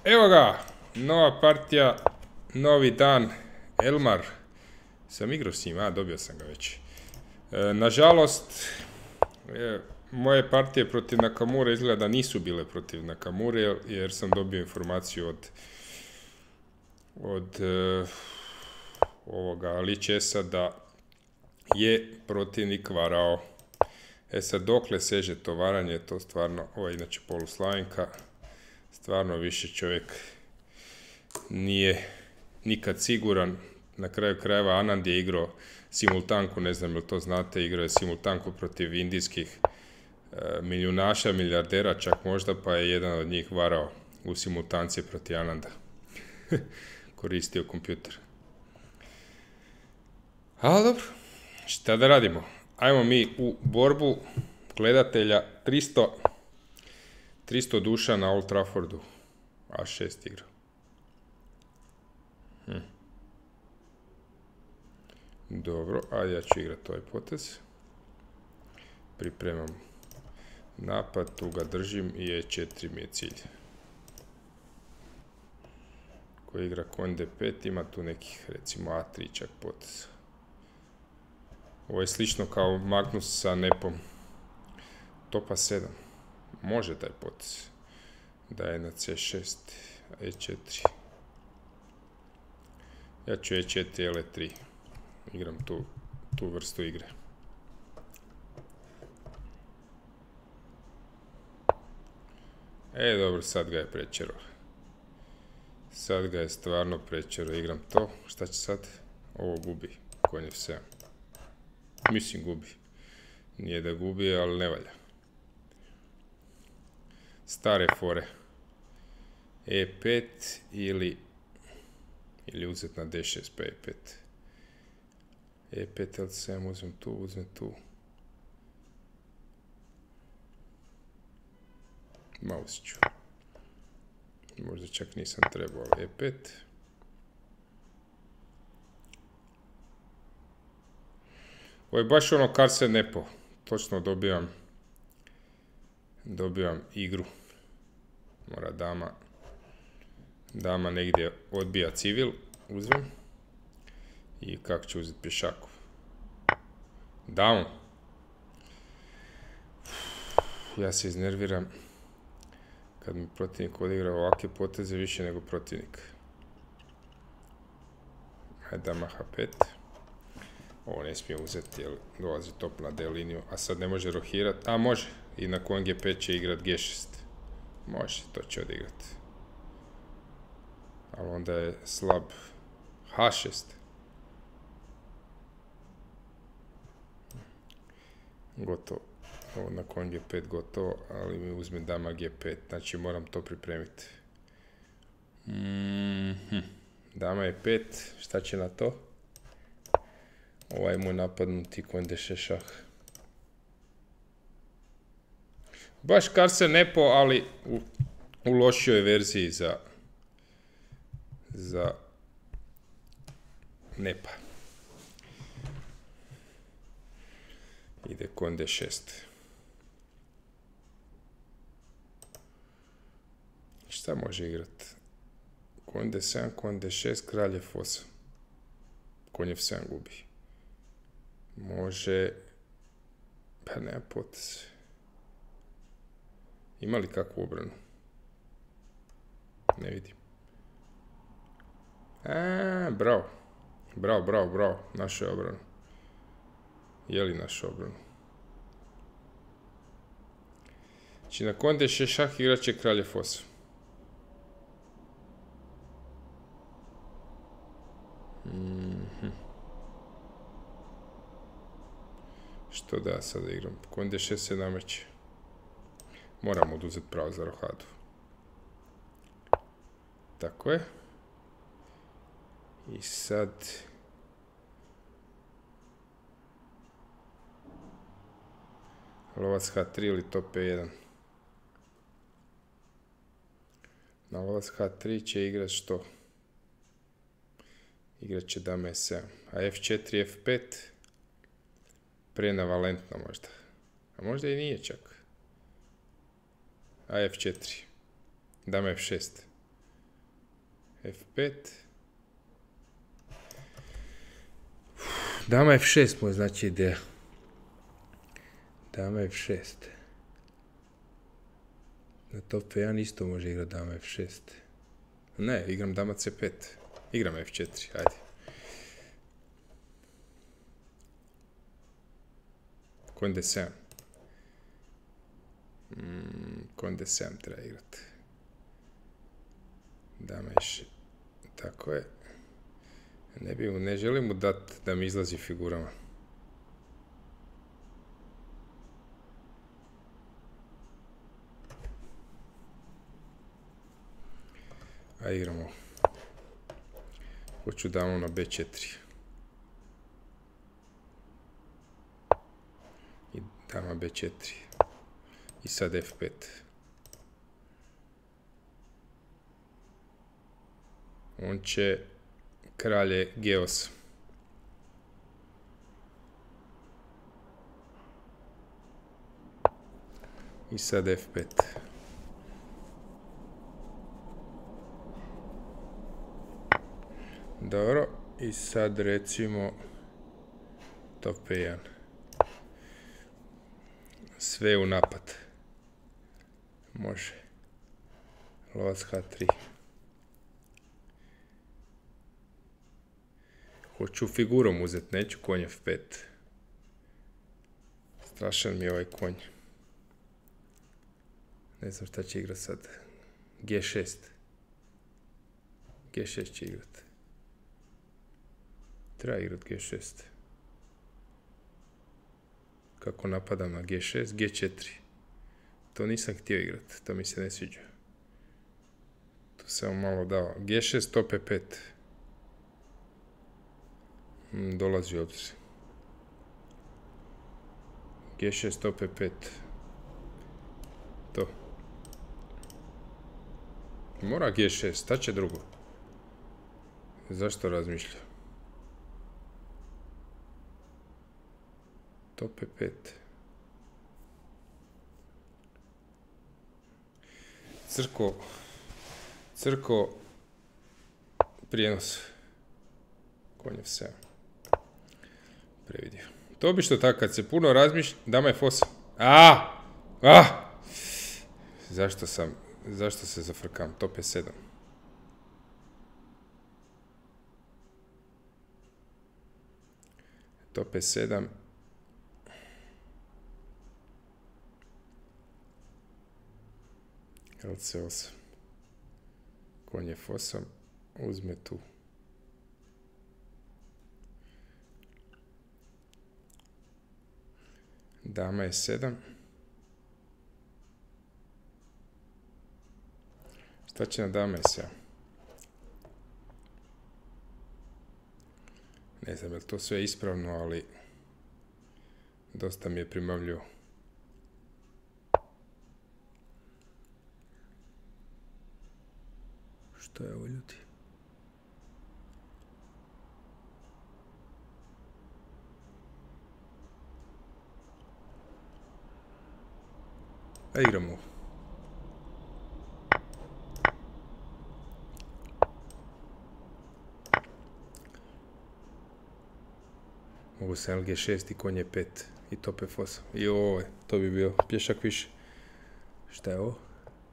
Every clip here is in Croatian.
Evo ga, nova partija, novi dan, Elmar. Sam igrao s njim, dobio sam ga već. Nažalost, moje partije protiv Nakamure izgleda nisu bile protiv Nakamure, jer sam dobio informaciju od ovoga Lichessa da je protivnik varao. Sad dokle seže to varanje, to stvarno, ovo je inače poluslavenka, stvarno više čovjek nije nikad siguran. Na kraju krajeva Anand je igrao simultanku, ne znam jel to znate, igrao je simultanku protiv indijskih milijunaša, milijardera čak možda, pa je jedan od njih varao u simultanci protiv Ananda. Koristio kompjuter. Ali dobro, šta da radimo? Ajmo mi u borbu gledatelja. 300 duša na Old Traffordu. A6 igra. Dobro, ajde ja ću igrati ovaj potez. Pripremam napad, tu ga držim i E4 mi je cilj. Ko igra kon D5 ima tu nekih, recimo A3 čak potez. Ovo je slično kao Magnus sa nepom. Topa 7. Može taj potez. Daje na C6, E4. Ja ću E4, L3. Igram tu vrstu igre. Dobro, sad ga je prečero. Sad ga je stvarno prečero. Igram to. Šta će sad? Ovo gubi. Konj F7. Mislim gubi. Nije da gubi, ali ne valja. Stare fore. E5 ili uzet na D6 pa E5. E5, L7, uzmem tu. Mouse ću. Možda čak nisam trebao, ali E5. Ovo je baš ono Carse Nepo. Točno dobijam igru. Mora dama negdje odbija civil, uzmem. I kako ću uzeti pješaku? Down. Ja se iznerviram kad mi protivnik odigra ovakve poteze više nego protivnik. Ajde dama H5. Ovo ne smije uzeti jer dolazi top na D liniju, a sad ne može rohirati. A može, i na kon G5 će igrat G6. Može, to će odigrat. Ali onda je slab. H6. Gotovo. Ovo na kon G5 gotovo, ali mi uzme dama G5, znači moram to pripremiti. Dama je 5, šta će na to? Ovaj mu napadnuti kon D6 šah. Baš Carse Nepo, ali u lošijoj verziji za Nepa. Ide kon D6. Šta može igrati? Kon D7, kon D6, kralj F8. Konj F7 gubi. Može... Pa nema potez. Ima li kakvu obranu? Ne vidim. Bravo. Našao je obranu. Je li našao obranu? Znači na kon D6 šah igrat će kralj F8. Što da ja sada igram? Kon D6 se nameće. Moram oduzeti pravo za rohadu. Tako je. I sad... Lovac H3 ili top E1. Na lovac H3 će igrat što? Igrat će dama E7. A F4, F5? Prenavalentno možda. A možda i nije čak. A F4. Dama F6. F5. Dama F6 mu je znači ideja. Dama F6. Na top F1 isto može igrati dama F6. Ne, igram dama C5. Igram F4, ajde. Konj D7. Konj D7 treba igrati. Dama F6. Tako je. Ne želim mu dati da mi izlazi figurama. A igramo. Hoću damu na B4. I dama B4. I sad F5. On će kralje G8. I sad F5. Dobro, i sad recimo top E1. Sve u napad. Može. Lovac H3. Hoću figurom uzeti, neću konj F5. Strašan mi je ovaj konj. Ne znam šta će igrat sad. G6. G6 će igrat. Treba igrat G6. Kako napadam na G6? G4. To nisam htio igrat, to mi se ne sviđa. Tu sam malo dao. G6, top E5. Dolazi u obzir. G6, top E5. To. Mora G6, šta će drugo? Zašto razmišlja? Top E5. Crko prijenos. Konj F7. Previdio. To bi što tako, kad se puno razmišlja, dama F8. Zašto se zafrkam? Top E7. Top E7. LC8. Konj F8. Uzme tu. Dama E7. Šta će na dama E7? Ne znam je li to sve ispravno, ali dosta mi je primamljivo. Što je ovo, ljudi? A igramo. Mogu sam LG6 i konj E5 i top F8. I ovo je, to bi bio pješak više. Šta je ovo?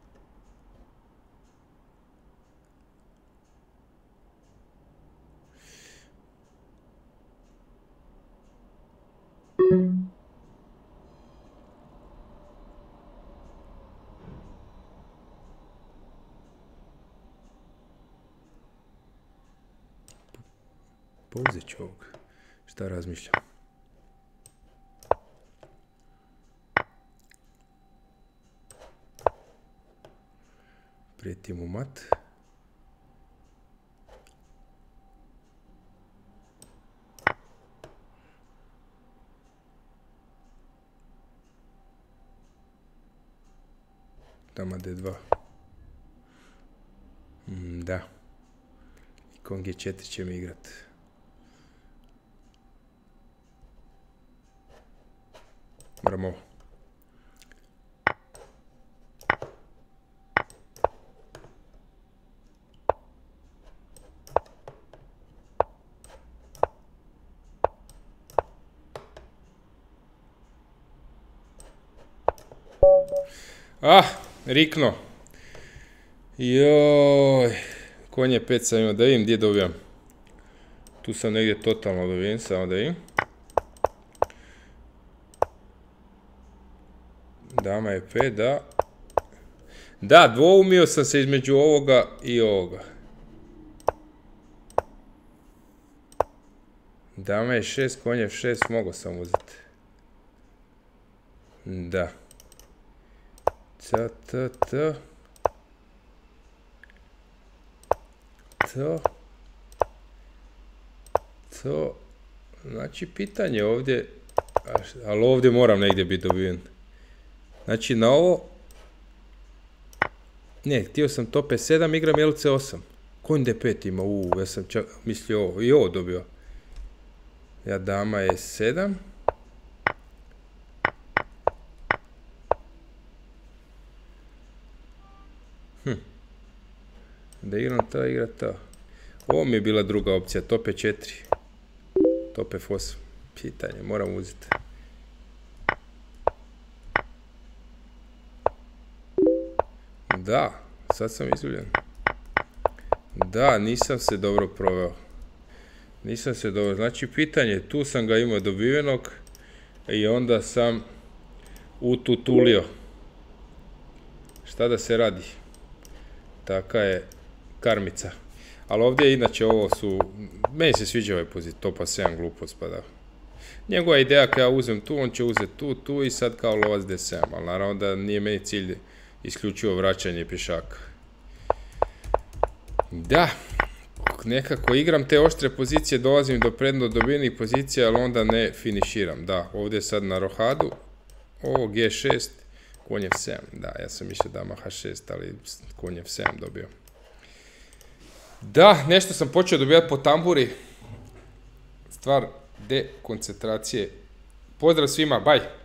Pouzet ću ovog. Šta razmišljam? Prijetim u mat. Dama D2. Da. I kon G4 će mi igrat. Moram ovo. Rikno. Joj. Konj je 5 sam imao, da vidim gdje dobijam. Tu sam negdje totalno dobijem, samo da vidim. Dama je 5, da. Da, dvoumio sam se između ovoga i ovoga. Dama je 6, konj je 6, mogo sam uzeti. Da. To. Znači, pitanje ovdje, ali ovdje moram negdje biti dobiven. Znači, na ovo, ne, htio sam tope 7, igram LC8. Konj D5 ima, ja sam čak mislio ovo, i ovo dobio. Ja, dama je 7. Da igram ta. Ovo mi je bila druga opcija, tope 4. Tope F8. Pitanje, moram uzeti. Da, sad sam izuljen. Da, nisam se dobro proveo. Znači, pitanje, tu sam ga imao dobivenog i onda sam ututulio. Šta da se radi? Taka je karmica. Ali ovdje, inače, ovo su... Meni se sviđa ovaj pozit, topa 7 glupost, pa da. Njegova ideja kada ja uzem tu, on će uzeti tu i sad kao lovac D7. Ali naravno da nije meni cilj isključivo vraćanje pješaka. Da, nekako igram te oštre pozicije, dolazim do predno dobijenih pozicija, ali onda ne finiširam. Da, ovdje sad na rohadu, ovo G6, konj F7. Da, ja sam mislio dama H6, ali konj F7 dobio. Da, nešto sam počeo dobijati po tamburi. Stvar dekoncentracije. Pozdrav svima, bye!